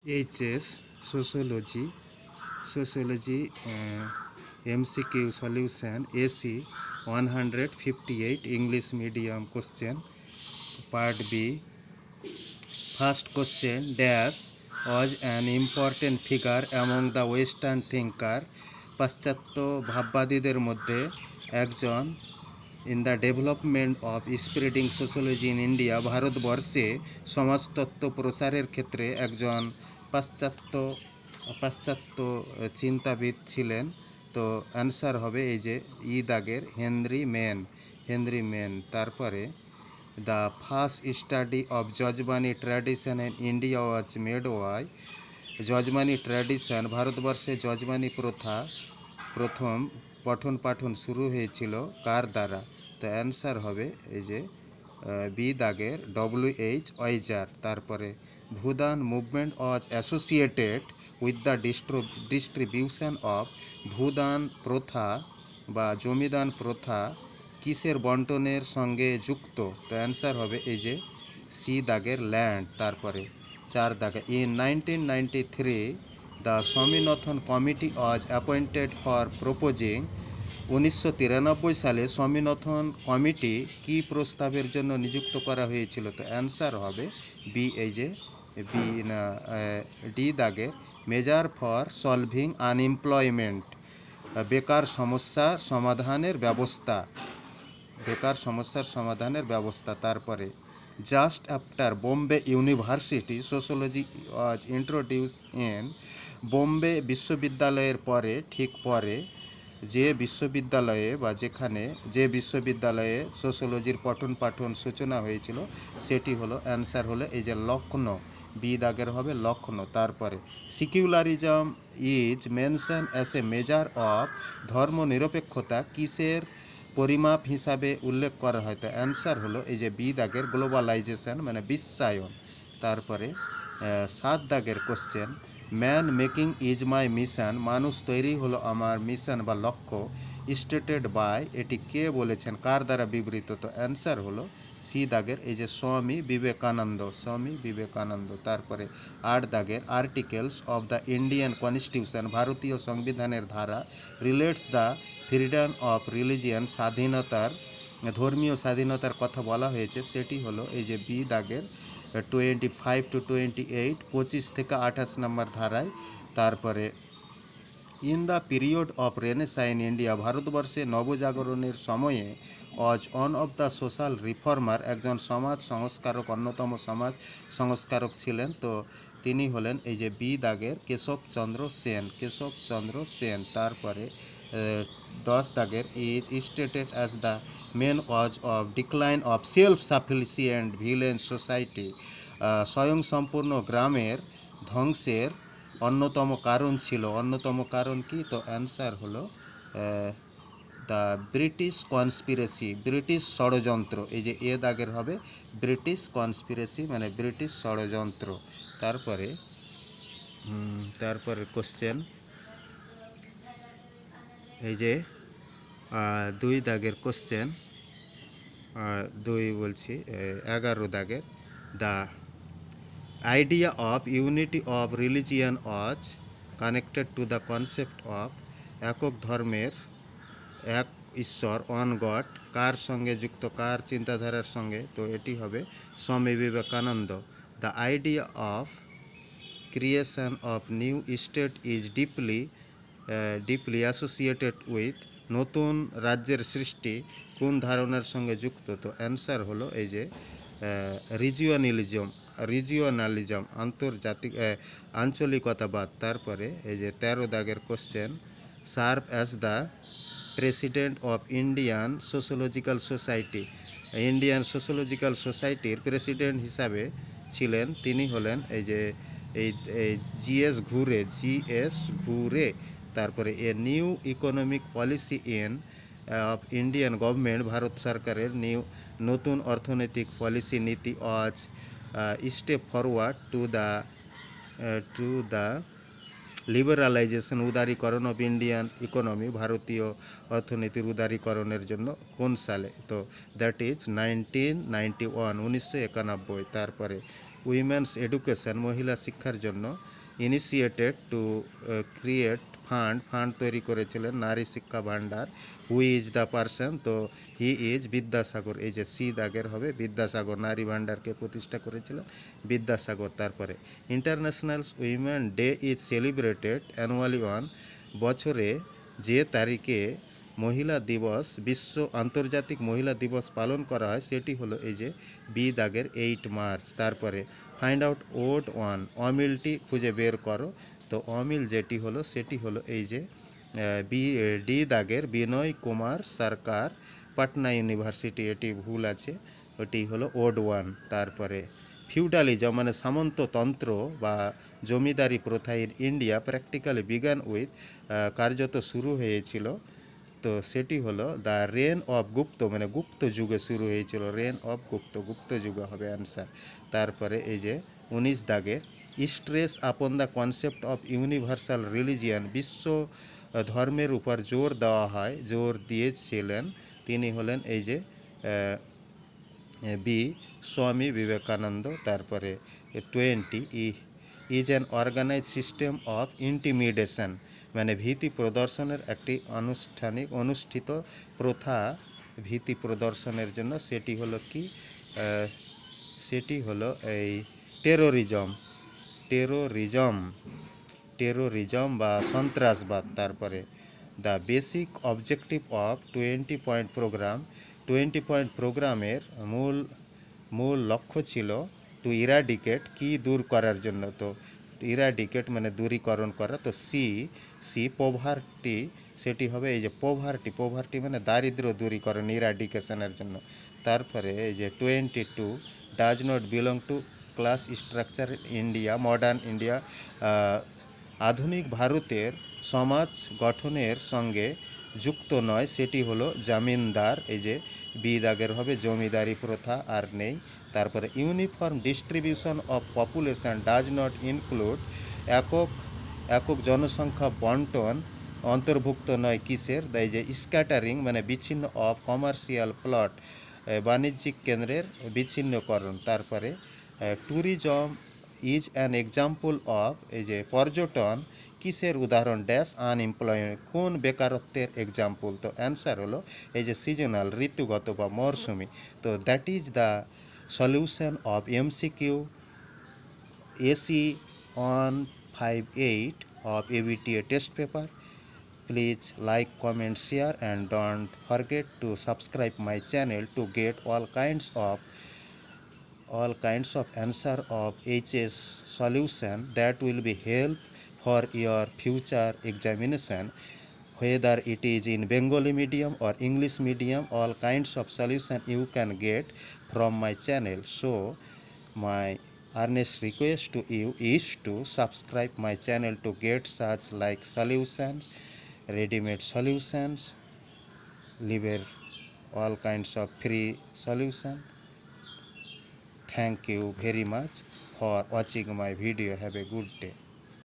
HS Sociology, Sociology MCQ Solution AC 158 English Medium Question. Part B. First question, Dash was an important figure among the Western thinker. পাশ্চাত্য ভাববাদীদের মধ্যে একজন in the development of spreading sociology in India. ভারতবর্ষে সমাজতত্ত্ব প্রসারের ক্ষেত্রে একজন পাশ্চাত্য পাশ্চাত্য চিন্তাবিদ ছিলেন। তো অ্যান্সার হবে এই যে ই দাগের হেনরি মেন। তারপরে the first study of jajmani tradition in India was made by. Jajmani tradition, ভারতবর্ষে যজমানি প্রথা প্রথম পঠন পাঠন শুরু হয়েছিল কার দ্বারা? তো অ্যান্সার হবে এই যে বি দাগের WH ওয়াইজার। তারপরে Bhoodan movement was associated with the distribution of. Bhoodan প্রথা বা জমিদান প্রথা কিসের বন্টনের সঙ্গে যুক্ত? তো অ্যান্সার হবে এই যে সি দাগের ল্যান্ড। তারপরে 4 দাগে in 1993 the Swaminathan committee was appointed for proposing. 1993 সালে স্বামীনাথন কমিটি কি প্রস্তাবের জন্য নিযুক্ত করা হয়েছিল? তো অ্যান্সার হবে বি এই যে বি না ডি দাগের মেজার ফর সলভিং আনএমপ্লয়মেন্ট, বেকার সমস্যার সমাধানের ব্যবস্থা, বেকার সমস্যার সমাধানের ব্যবস্থা। তারপরে just after Bombay university sociology was introduce in. Bombay বিশ্ববিদ্যালয়ের পরে ঠিক পরে যে বিশ্ববিদ্যালয়ে বা যেখানে যে বিশ্ববিদ্যালয়ে সোশ্যোলজির পঠন পাঠন সূচনা হয়েছিল সেটি হলো অ্যান্সার হলো এই যে লখনৌ, বি দাগের হবে লখনৌ। তারপরে secularism is mention as a measure of. ধর্মনিরপেক্ষতা কিসের পরিমাপ হিসাবে উল্লেখ করা হয়? তো অ্যান্সার হলো এই যে বি দাগের গ্লোবালাইজেশন মানে বিশ্বায়ন। তারপরে 7 দাগের question, man making is my mission, মানুষ তৈরি হলো আমার মিশন বা লক্ষ্য। স্টেটেড বাই, এটি কে বলেছেন, কার দ্বারা বিবৃত? তো অ্যান্সার হলো সি দাগের এই যে স্বামী বিবেকানন্দ। তারপরে 8 দাগের articles of the Indian constitution, ভারতীয় সংবিধানের ধারা relates the freedom of religion, স্বাধীনতার ধর্মীয় স্বাধীনতার কথা বলা হয়েছে সেটি হলো এই যে বি দাগের 25 to 28, 25 থেকে 28 নম্বর ধারায়। তারপরে in the period of renaissance in India, ভারতবর্ষে নবজাগরণের সময়ে as one of the social reformer, একজন সমাজ সংস্কারক, অন্যতম সমাজ সংস্কারক ছিলেন। তো তিনি হলেন এই যে বি দাগের কেশবচন্দ্র সেন। তারপরে 10 দাগের is stated as the main cause of decline of self sufficient village society, স্বয়ংসম্পূর্ণ গ্রামের ধ্বংসের অন্যতম কারণ ছিল। অন্যতম কারণ কি? তো অ্যান্সার হলো দ্য ব্রিটিশ কনস্পিরেসি, ব্রিটিশ ষড়যন্ত্র। এই যে এ দাগের হবে ব্রিটিশ কনস্পিরেসি মানে ব্রিটিশ ষড়যন্ত্র। তারপরে কোশ্চেন এই যে 2 দাগের কোশ্চেন, 11 দাগের, the idea of unity of religion was connected to the concept of একক ধর্মের এক ঈশ্বর, ওয়ান গড, কার সঙ্গে যুক্ত, কার চিন্তাধারার সঙ্গে? তো এটি হবে Swami Vivekananda. The idea of creation of new state is deeply associated with, নতুন রাজ্যের সৃষ্টি কোন ধারণার সঙ্গে যুক্ত? তো অ্যান্সার হলো এই যে রিজিওনালিজম আন্তর্জাতিক আঞ্চলিকতাবাদ। তারপরে এই যে 13 দাগের question, serve as the president of Indian sociological society, Indian sociological সোসাইটির প্রেসিডেন্ট হিসাবে ছিলেন, তিনি হলেন এই যে এই জিএস ঘুরে। তারপরে a new economic policy in of Indian government, ভারত সরকারের নতুন অর্থনৈতিক পলিসি নীতি as step forward to the liberalisation, উদারীকরণ অফ ইন্ডিয়ান ইকোনমি, ভারতীয় অর্থনীতির উদারীকরণের জন্য কোন সালে? তো দ্যাট ইজ 1991। তারপরে উইমেন্স এডুকেশন, মহিলা শিক্ষার জন্য ইনিশিয়েটেড টু ক্রিয়েট ফান্ড তৈরি করেছিলেন নারী শিক্ষা ভাণ্ডার। হুই ইজ দ্য পারসন, তো হি ইজ বিদ্যাসাগর, এই যে সি দাগের হবে বিদ্যাসাগর, নারী ভাণ্ডারকে প্রতিষ্ঠা করেছিলেন বিদ্যাসাগর। তারপরে international women day is celebrated annually on, বছরে যে তারিখে মহিলা দিবস, বিশ্ব আন্তর্জাতিক মহিলা দিবস পালন করা হয় সেটি হলো এই যে বি দাগের 8 মার্চ। তারপরে ফাইন্ড আউট ওড ওয়ান, অমিলটি খুঁজে বের করো, তো অমিল যেটি হলো সেটি হলো এই যে ডি দাগের বিনয় কুমার সরকার, পাটনা ইউনিভার্সিটি, এটি ভুল আছে, ওটি হলো ওড ওয়ান। তারপরে ফিউডালিজম মানে সামন্ততন্ত্র বা জমিদারি প্রথা in India practically began with, কার্যত শুরু হয়েছিল, তো সেটি হলো দ্য রেন অফ গুপ্ত, মানে গুপ্ত যুগে শুরু হয়েছিল, রেন অফ গুপ্ত, গুপ্ত যুগে হবে অ্যান্সার। তারপরে এই যে 19 দাগের stress upon the concept of universal religion, বিশ্ব ধর্মের উপর জোর দেওয়া হয়, জোর দিয়েছিলেন, তিনি হলেন এই যে বি স্বামী বিবেকানন্দ। তারপরে 20 is an organise system of intimidation, মানে ভীতি প্রদর্শনের একটি অনুষ্ঠিত প্রথা, ভীতি প্রদর্শনের জন্য, সেটি হলো কি, সেটি হলো এই টেরোরিজম বা সন্ত্রাসবাদ। তারপরে the basic objective of 20 point programme, 20 point প্রোগ্রামের মূল লক্ষ্য ছিল টু ইরাডিকেট, কি দূর করার জন্য, তো ইরাডিকেট মানে দূরীকরণ করা, তো সি পোভার্টি, সেটি হবে এই যে পোভার্টি মানে দারিদ্র দূরীকরণ, ইরাডিকেশনের জন্য। তারপরে এই যে 22 does not belong to class structure India, modern India, আধুনিক ভারতের সমাজ গঠনের সঙ্গে যুক্ত নয়, সেটি হলো জামিনদার, এই যে বি দাগের হবে জমিদারি প্রথা আর নেই। তারপরে uniform distribution of population does not include, একক জনসংখ্যা বন্টন অন্তর্ভুক্ত নয় কিসের, এই যে স্ক্যাটারিং মানে বিচ্ছিন্ন অফ কমার্শিয়াল প্লট, বাণিজ্যিক কেন্দ্রের বিচ্ছিন্নকরণ। তারপরে tourism is an example of, এই যে পর্যটন কিসের উদাহরণ, ড্যাশ আনএমপ্লয়মেন্ট, কোন বেকারত্বের এক্সাম্পল, তো অ্যান্সার হলো এই যে সিজনাল, ঋতুগত বা মরশুমি। তো that is the solution of MCQ AC 158 of ABTA test paper. Please like, comment, share and don't forget to subscribe my channel to get all kinds of answer of HS solution that will be help for your future examination, whether it is in Bengali medium or English medium. All kinds of solution you can get from my channel. So my earnest request to you is to subscribe my channel to get such like solutions, ready-made solutions, live all kinds of free solution. Thank you very much for watching my video. Have a good day.